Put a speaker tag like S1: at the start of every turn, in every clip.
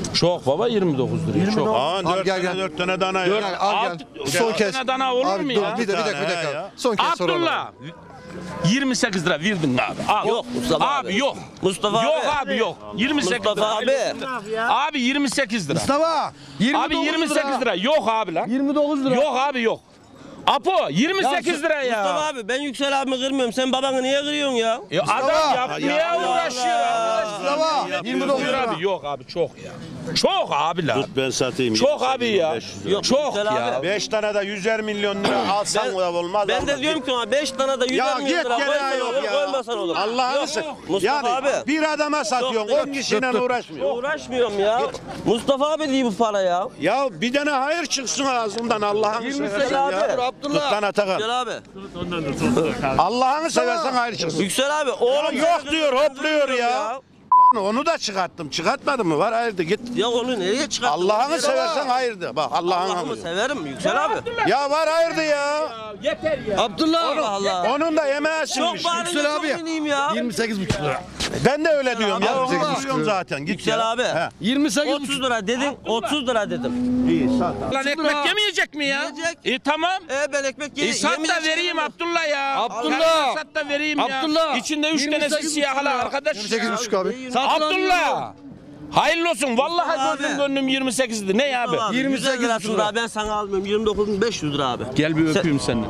S1: Çok baba 29 lira. Çok.
S2: Aa,
S3: Abi gel.
S2: 4 tane dana ya.
S3: Al gel. Son kez.
S1: Dana olur
S3: Abi
S1: mu
S3: dur
S1: ya?
S3: bir dakika. Son kez soralım.
S1: Abdullah 28 lira verdin abi. Al.
S4: Yok Mustafa
S1: abi. Yok.
S4: Mustafa
S1: yok
S4: abi.
S1: abi yok. 28
S4: Mustafa
S1: lira.
S4: abi.
S1: Abi 28 lira.
S5: Mustafa 29
S1: Abi 28 lira. Yok abi lan.
S5: 29 lira.
S1: Yok abi yok. Apo 28 lira ya.
S4: Mustafa abi ben Yüksel abimi kırmıyorum. Sen babanı niye kırıyorsun ya?
S1: Adam yapmaya uğraşıyor arkadaşlar.
S5: Mustafa 29 lira.
S1: Abi yok abi çok ya. Çok abi lan.
S2: Tut ben satayım.
S1: Çok abi ya.
S2: 500 lira.
S4: Yok,
S1: Çok
S4: Yüksel
S1: ya.
S4: abi.
S2: 5 tane de 100'er milyon lira alsan da olmaz.
S4: Ben de diyorum ki ona 5 tane de 100
S2: Ya
S4: milyon
S2: git
S4: lira
S2: gene
S4: koysan
S2: yok
S4: olur,
S2: ya.
S4: koymasan olur.
S2: Allah'ını
S4: Yok,
S2: seversen.
S4: Mustafa
S2: Yani
S4: abi.
S2: bir adama satıyorsun,
S4: Yok,
S2: 10 kişiyle uğraşmıyor.
S4: Uğraşmıyorum ya. Mustafa abi değil bu para ya.
S2: Ya bir tane hayır çıksın ağzından Allah'ını seversen
S4: abi.
S2: ya. Tut lan Atakan.
S4: Yüksel abi.
S2: Allah'ını seversen hayır çıksın.
S4: Yüksel abi. Oğlum
S2: yok
S4: seni
S2: diyor,
S4: kırmızı
S2: hopluyor
S4: kırmızı
S2: ya. Lan onu da çıkarttım. Çıkartmadın mı? Var hayırdır git.
S4: Ya onu nereye çıkarttın?
S2: Allah'ını seversen hayırdır. Bak
S4: Allah'ımı
S2: Allah'ını.
S4: severim Yüksel abi.
S2: Ya var hayırdır ya.
S1: Yeter ya.
S5: Abdullah
S4: Allah Allah.
S2: Onun da yemeği
S4: Çok
S2: sinmiş.
S4: bağırınca
S5: Yüksel
S4: çok
S5: abi.
S4: bineyim ya.
S5: 28,5 lira.
S2: Ben de öyle diyorum ya.
S4: Abi,
S2: Onu diyorum zaten. Git
S4: Yüksel
S2: ya.
S4: abi.
S2: He.
S5: 28,5
S4: 30 lira dedin, 30 lira dedim.
S2: İyi sat.
S1: Lan ekmek yemeyecek mi ya?
S4: Yiyecek.
S1: Tamam.
S4: Ben ekmek
S1: Sat da
S4: yemeyeceğim.
S1: vereyim Abdullah ya.
S5: Abdullah.
S1: Yarın Sat da vereyim ya.
S5: Abdullah.
S1: İçinde 3 tanesi
S5: 28,5
S1: siyahlı
S5: lira.
S1: arkadaş.
S3: 28,5 abi.
S1: Abdullah. Hayırlı olsun. Vallahi
S4: Abi.
S1: gözüm gönlüm 28'di. Ne abi?
S4: 28 lira ben sana almıyorum. 29.500 lira abi.
S1: Gel bir öpeyim seni.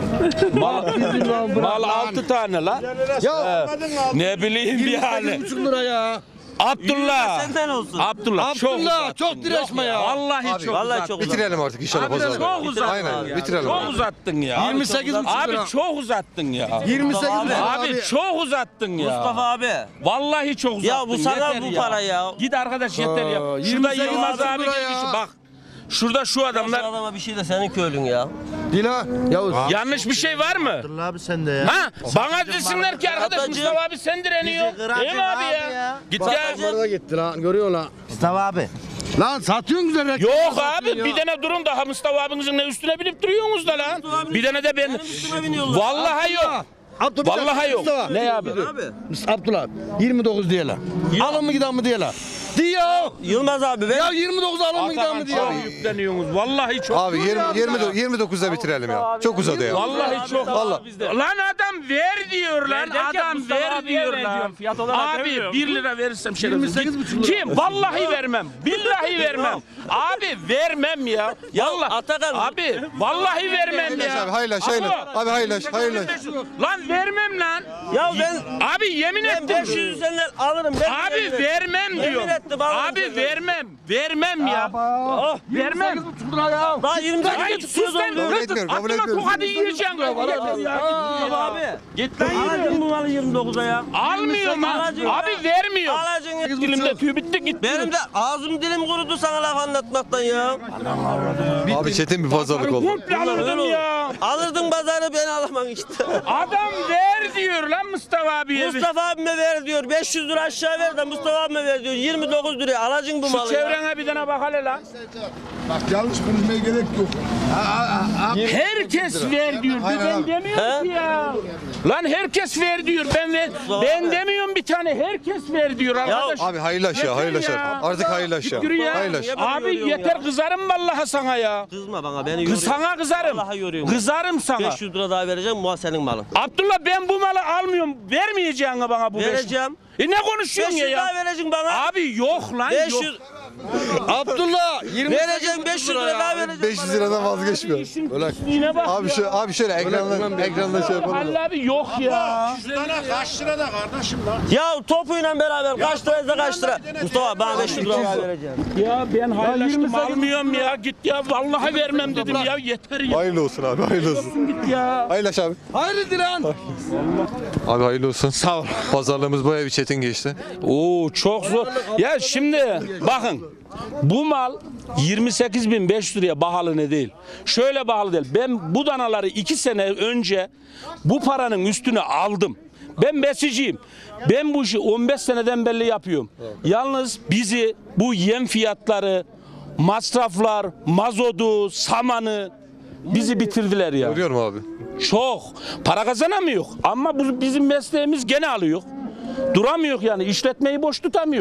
S1: Mal 6 tane la.
S5: Ya
S1: Ne bileyim yani.
S5: 28,5 lira ya.
S1: Abdullah.
S4: Senden olsun.
S1: Abdullah
S5: Abdullah çok direşme ya.
S1: Vallahi çok
S4: Vallahi
S1: uzattın.
S4: çok
S3: Bitirelim artık inşallah
S1: Abi
S3: pazarı.
S1: çok uzattın.
S3: Aynen
S4: ya.
S3: bitirelim.
S1: Çok uzattın ya.
S5: 28,5
S1: Abi
S5: lira.
S1: çok uzattın ya.
S5: 28,5 lira
S1: Abi çok uzattın ya.
S4: Mustafa abi.
S1: Vallahi çok uzattın.
S4: Ya bu sana
S1: yeter
S4: bu para ya.
S1: Git arkadaş yeter ya. Şurada
S5: 28
S1: Yılmaz abi
S5: lira ya.
S1: gelmiş bak. Şurada şu
S4: Şu
S1: adamlar.
S4: adama bir şey de senin köylün ya.
S5: Dila. Yavuz.
S1: Yanlış bir şey var mı?
S2: Abi sen de ya.
S1: Ha? Bana desinler ki arkadaş
S4: Satıcı.
S1: Mustafa abi sen direniyor. Değil mi abi ya? Git gel.
S5: Pazara gitti lan görüyor lan.
S6: Mustafa abi.
S5: Lan satıyorsun güzel reklam.
S1: Yok
S5: satıyorsun
S1: abi
S5: ya.
S1: bir tane durun daha Mustafa abinizin ne üstüne binip duruyorsunuz da lan. Bir tane de ben.
S4: Benim üstüme biniyorlar.
S1: Vallahi yok.
S5: Abdullah, bir dakika,
S1: Vallahi yok.
S5: Mustafa.
S1: Ne abi?
S4: Abi.
S5: Abdullah 29 diyeler. Alın mı giden mi diyeler. Diyor.
S4: Yılmaz abi ben
S5: Ya 29 alın mı giden mi diyor.
S1: Çok yükleniyorsunuz. Vallahi çok.
S3: Abi 29'da bitirelim ya. Çok uzadı ya.
S1: Vallahi çok.
S3: Vallahi.
S1: Lan adam ver diyor lan. Adam ver diyor lan.
S7: Fiyat olarak
S1: Abi
S7: demiyorum.
S1: 1 lira verirsem şey
S5: 28,5 lira.
S1: Kim? Vallahi vermem. Billahi vermem. Abi vermem ya. Vallahi.
S4: Atakan.
S1: Abi vallahi vermem
S3: Haylaş
S1: ya.
S3: abi haylaş haylaş. Abi haylaş.
S1: Lan vermem lan.
S4: Ya ben
S1: Abi yemin
S4: ben
S1: ettim.
S4: 500 senden alırım. Ben
S1: Abi vermem
S4: Yemin
S1: diyor.
S4: ettim, alırım
S1: Abi
S4: senden.
S1: vermem. Vermem ya.
S4: Oh,
S1: Vermem.
S5: 28,5 lira ya.
S4: daha 28
S1: Ay sus lan.
S3: Kabul etmiyorum, kabul
S1: Aklıma
S3: etmiyorum.
S1: tokadı yiyeceksin.
S4: Mustafa abi.
S1: Git lan yürü.
S4: Alacın bu malı 29'a ya.
S1: Almıyorum ha.
S4: Alacın
S1: Abi
S4: ya.
S1: vermiyor.
S4: Alacın.
S1: Dilimde tüy bitti gitti.
S4: Benim de ağzım dilim kurudu sana laf anlatmaktan ya.
S3: Abi çetin bir pazarlık oldu.
S1: Komple alırdım ya.
S4: Alırdın pazarı ben alamam işte.
S1: Adam ver diyor lan Mustafa abiye.
S4: Mustafa abime ver diyor. 500 lira aşağı ver de Mustafa abime ver diyor. 29 liraya alacın bu
S1: Şu
S4: malı ya.
S1: çevrene bir tane bak hele lan.
S5: Bak yanlış konuşmaya gerek yok.
S1: Herkes ver diyor. Ben demiyorum ki ya. Lan herkes ver diyor. Ben demiyorum bir tane. Herkes ver diyor arkadaş.
S3: Abi hayırlaş ya hayırlaş. Artık hayırlaş ya.
S1: Yürü ya.
S3: Hayırlaş.
S1: Abi yeter kızarım vallahi sana ya.
S4: Kızma bana beni yoruyor.
S1: Sana kızarım.
S4: Vallahi yoruyorum.
S1: Kızarım sana.
S4: 500 lira daha vereceğim bu senin malın.
S1: Abdullah ben bu malı almıyorum. Vermeyeceksin bana bu
S4: Vereceğim.
S1: Ne konuşuyorsun
S4: 500
S1: ya?
S4: daha vereceksin bana.
S1: Abi yok lan
S4: 500
S1: yok.
S5: Abdullah 28
S4: vereceğim 500 lira daha vereceğim.
S3: 500 liradan vazgeçmiyor.
S1: Yine bak.
S3: Abi şöyle ekranda şey yapalım.
S1: Halil abi yok ya.
S2: Dana kaç lirada kardeşim lan?
S4: Ya topuyla beraber kaç liraysa kaç lira. Mustafa bana 500 lira daha vereceğim.
S1: Ya ben hayırlaştım
S5: 28
S1: almıyorum ya. Git ya vallahi vermem dedim ya yeter ya.
S3: Hayırlı olsun abi hayırlı olsun.
S1: Git ya.
S3: Hayırlaş abi.
S5: Hayırdır lan?
S3: Abi hayırlı olsun.
S1: Sağ ol.
S3: Pazarlığımız bayağı bir çetin geçti.
S1: Oo çok zor. Ya şimdi bakın bu mal 28.500 liraya pahalı ne değil. Şöyle pahalı değil. Ben bu danaları 2 sene önce bu paranın üstüne aldım. Ben besiciyim. Ben bu işi 15 seneden beri yapıyorum. Yalnız bizi bu yem fiyatları, masraflar, mazotu, samanı bizi bitirdiler ya.
S3: Görüyorum abi.
S1: Çok. Para kazanamıyor. Ama bu bizim mesleğimiz gene alıyor. Duramıyor yani. İşletmeyi boş tutamıyor.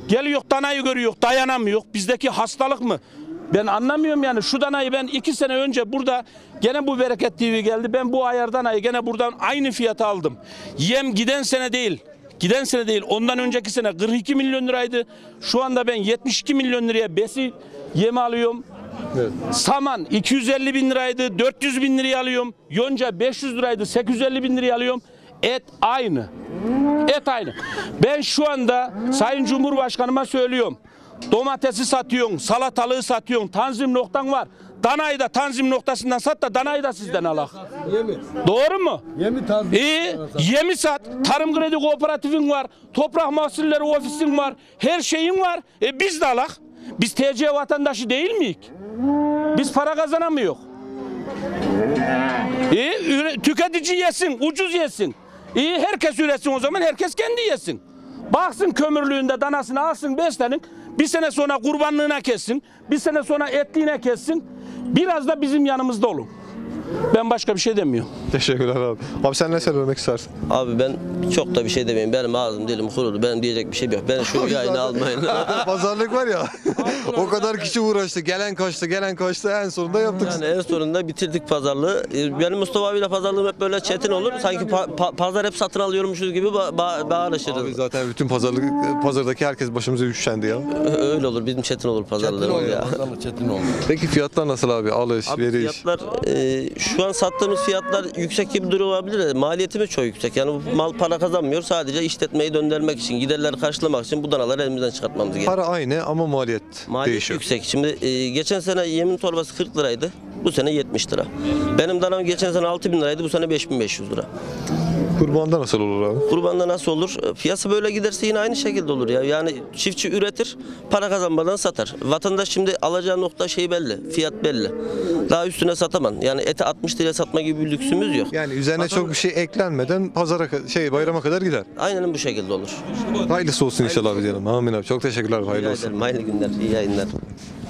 S1: Geliyor danayı görüyor, dayanamıyor. Bizdeki hastalık mı? Ben anlamıyorum yani. Şu danayı ben 2 sene önce burada gene bu Bereket TV geldi. Ben bu ayar danayı gene buradan aynı fiyata aldım. Yem giden sene değil. Giden sene değil. Ondan önceki sene 42 milyon liraydı. Şu anda ben 72 milyon liraya besi yem alıyorum.
S3: Evet.
S1: Saman 250 bin liraydı. 400 bin liraya alıyorum. Yonca 500 liraydı. 850 bin liraya alıyorum. Et aynı. Et aynı. Ben şu anda Sayın Cumhurbaşkanıma söylüyorum. Domatesi satıyorsun, salatalığı satıyorsun, tanzim noktan var. Danayı da tanzim noktasından sat da danayı da sizden alak. Doğru mu?
S5: Yemi tanzim.
S1: İyi, yemi sat. Tarım Kredi Kooperatifin var. Toprak Mahsulleri Ofisin var. Her şeyin var. Biz de alak. Biz TC vatandaşı değil miyiz? Biz para kazanamıyoruz. Tüketici yesin, ucuz yesin. İyi, herkes üretsin o zaman, herkes kendi yesin. Baksın kömürlüğünde danasını alsın, beslenin. Bir sene sonra kurbanlığına kessin. Bir sene sonra etliğine kessin. Biraz da bizim yanımızda olun. Ben başka bir şey demiyorum.
S3: Teşekkürler abi. Abi sen ne söylemek istersin?
S4: Abi ben çok da bir şey demeyeyim. Benim ağzım dilim kurudu. Benim diyecek bir şey yok. Ben şu yayını almayın.
S3: Pazarlık var ya. O kadar kişi uğraştı. Gelen kaçtı. En sonunda yaptık.
S4: Yani en sonunda bitirdik pazarlığı. Benim Mustafa abiyle pazarlığım hep böyle çetin olur. Sanki pazar hep satın alıyormuşuz gibi bağırışırız.
S3: Abi zaten bütün pazardaki herkes başımıza üşendi ya.
S4: Öyle olur. Bizim çetin olur pazarlığımız ya.
S5: Çetin oldu.
S3: Peki fiyatlar nasıl abi? Alış,
S4: Abi
S3: veriş.
S4: fiyatlar şu an sattığımız fiyatlar yüksek gibi duruyor olabilir de maliyetimiz çok yüksek. Yani bu mal para kazanmıyor. Sadece işletmeyi döndürmek için, giderleri karşılamak için bu danaları elimizden çıkartmamız gerekiyor.
S3: Para aynı ama maliyet değişiyor.
S4: Yüksek. Şimdi geçen sene yemin torbası 40 liraydı. Bu sene 70 lira. Benim danam geçen sene 6.000 liraydı. Bu sene 5.500 lira.
S3: Kurbanda nasıl olur abi?
S4: Kurbanda nasıl olur? Piyasa böyle giderse yine aynı şekilde olur ya. Yani çiftçi üretir, para kazanmadan satar. Vatandaş şimdi alacağı nokta şey belli, fiyat belli. Daha üstüne satamam. Yani eti 60 liraya satma gibi bir lüksümüz yok.
S3: Yani üzerine çok bir şey eklenmeden bayrama kadar gider.
S4: Aynen bu şekilde olur.
S3: Hayırlısı olsun inşallah abi diyelim. Amin abi. Çok teşekkürler. Hayırlı
S4: Rica
S3: olsun.
S4: ederim. Hayırlı günler, iyi yayınlar.